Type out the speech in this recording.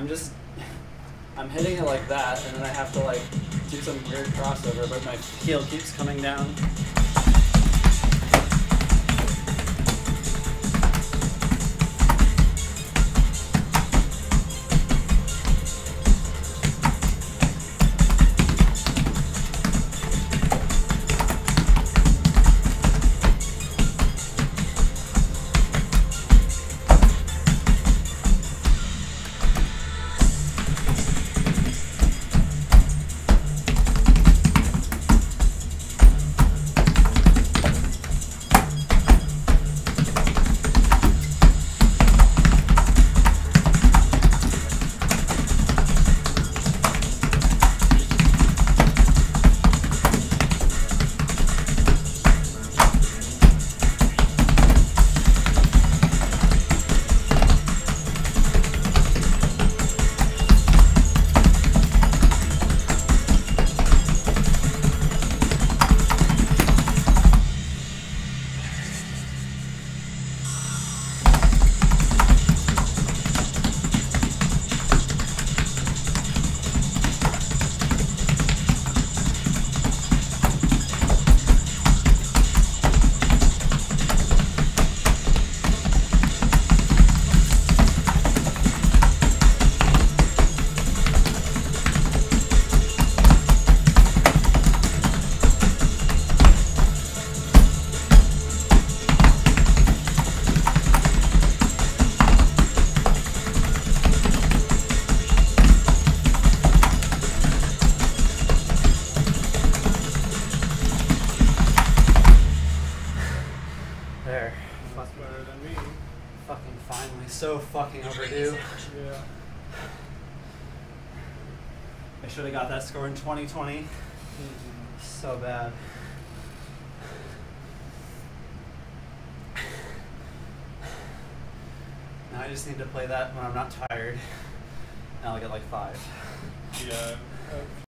I'm hitting it like that, and then I have to like do some weird crossover, but my heel keeps coming down. There. Much better than me. Fucking finally. So fucking overdue. Yeah. I should have got that score in 2020. So bad. Now I just need to play that when I'm not tired. And I'll get like 5. Yeah.